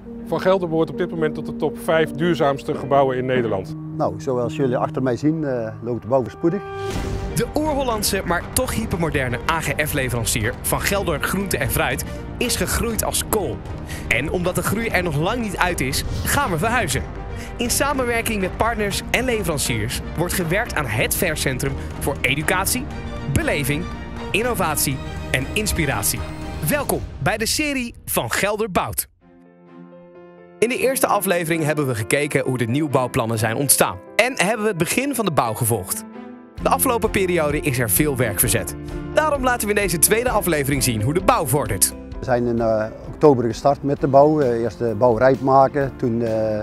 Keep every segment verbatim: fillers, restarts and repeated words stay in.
Van Gelder behoort op dit moment tot de top vijf duurzaamste gebouwen in Nederland. Nou, zoals jullie achter mij zien, uh, loopt de bouw voorspoedig. De oer-Hollandse, maar toch hypermoderne A G F-leverancier Van Gelder Groente en Fruit is gegroeid als kool. En omdat de groei er nog lang niet uit is, gaan we verhuizen. In samenwerking met partners en leveranciers wordt gewerkt aan het vercentrum voor educatie, beleving, innovatie en inspiratie. Welkom bij de serie Van Gelder Bouwt. In de eerste aflevering hebben we gekeken hoe de nieuwbouwplannen zijn ontstaan en hebben we het begin van de bouw gevolgd. De afgelopen periode is er veel werk verzet. Daarom laten we in deze tweede aflevering zien hoe de bouw vordert. We zijn in uh, oktober gestart met de bouw. Uh, eerst de bouw rijp maken, toen uh, uh,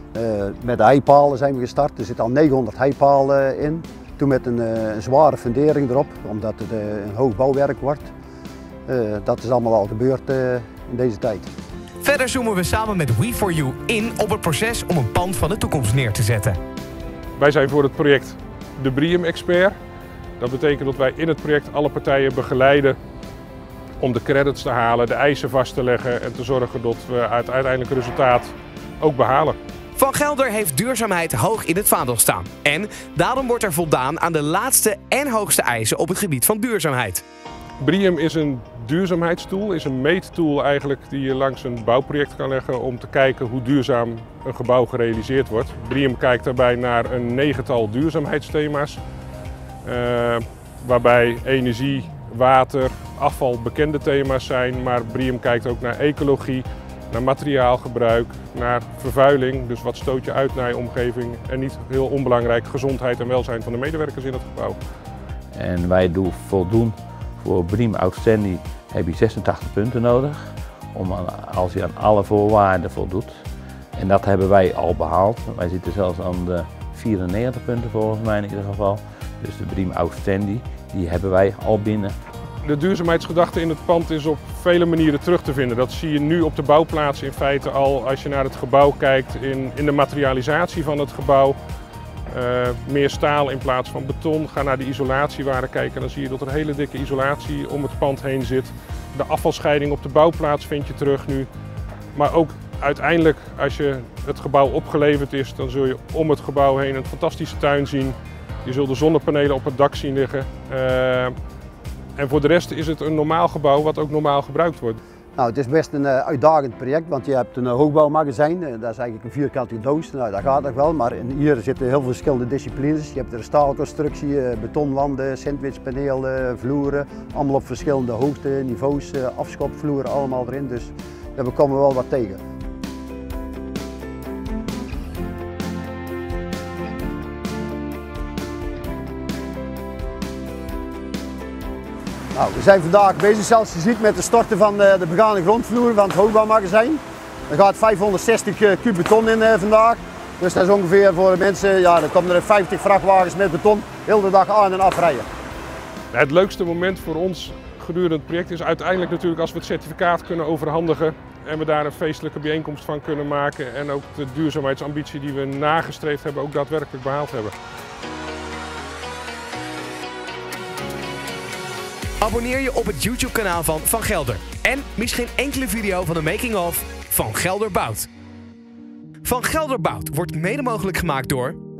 met de heipalen zijn we gestart. Er zitten al negenhonderd heipalen in. Toen met een, uh, een zware fundering erop, omdat het uh, een hoog bouwwerk wordt. Uh, dat is allemaal al gebeurd uh, in deze tijd. Verder zoomen we samen met We For You in op het proces om een pand van de toekomst neer te zetten. Wij zijn voor het project de BREEAM-expert. Dat betekent dat wij in het project alle partijen begeleiden om de credits te halen, de eisen vast te leggen en te zorgen dat we het uiteindelijke resultaat ook behalen. Van Gelder heeft duurzaamheid hoog in het vaandel staan. En daarom wordt er voldaan aan de laatste en hoogste eisen op het gebied van duurzaamheid. BREEAM is een duurzaamheidstool, is een meettool eigenlijk die je langs een bouwproject kan leggen om te kijken hoe duurzaam een gebouw gerealiseerd wordt. BREEAM kijkt daarbij naar een negental duurzaamheidsthema's, uh, waarbij energie, water, afval bekende thema's zijn, maar BREEAM kijkt ook naar ecologie, naar materiaalgebruik, naar vervuiling, dus wat stoot je uit naar je omgeving en niet heel onbelangrijk gezondheid en welzijn van de medewerkers in het gebouw. En wij doen voldoen. Voor BREEAM Outstanding heb je zesentachtig punten nodig, om aan, als je aan alle voorwaarden voldoet. En dat hebben wij al behaald. Wij zitten zelfs aan de vierennegentig punten volgens mij in ieder geval. Dus de BREEAM Outstanding, die hebben wij al binnen. De duurzaamheidsgedachte in het pand is op vele manieren terug te vinden. Dat zie je nu op de bouwplaats in feite al als je naar het gebouw kijkt, in, in de materialisatie van het gebouw. Uh, meer staal in plaats van beton. Ga naar de isolatiewaren kijken en dan zie je dat er hele dikke isolatie om het pand heen zit. De afvalscheiding op de bouwplaats vind je terug nu. Maar ook uiteindelijk als je het gebouw opgeleverd is, dan zul je om het gebouw heen een fantastische tuin zien. Je zult de zonnepanelen op het dak zien liggen. Uh, en voor de rest is het een normaal gebouw wat ook normaal gebruikt wordt. Nou, het is best een uh, uitdagend project, want je hebt een uh, hoogbouwmagazijn, uh, dat is eigenlijk een vierkante doos, nou, dat gaat nog wel, maar in, hier zitten heel veel verschillende disciplines. Je hebt er staalconstructie, uh, betonwanden, sandwichpanelen, uh, vloeren, allemaal op verschillende hoogte, niveaus, uh, afschopvloeren, allemaal erin, dus daar komen we wel wat tegen. Nou, we zijn vandaag bezig, zoals je ziet, met het storten van de begane grondvloer van het hoogbouwmagazijn. Er gaat vijfhonderdzestig kub beton in vandaag. Dus dat is ongeveer voor de mensen, ja, er komen er vijftig vrachtwagens met beton heel de dag aan en afrijden. Het leukste moment voor ons gedurende het project is uiteindelijk natuurlijk als we het certificaat kunnen overhandigen en we daar een feestelijke bijeenkomst van kunnen maken en ook de duurzaamheidsambitie die we nagestreefd hebben ook daadwerkelijk behaald hebben. Abonneer je op het YouTube-kanaal van Van Gelder en mis geen enkele video van de making-of Van Gelder Bouwt. Van Gelder Bouwt wordt mede mogelijk gemaakt door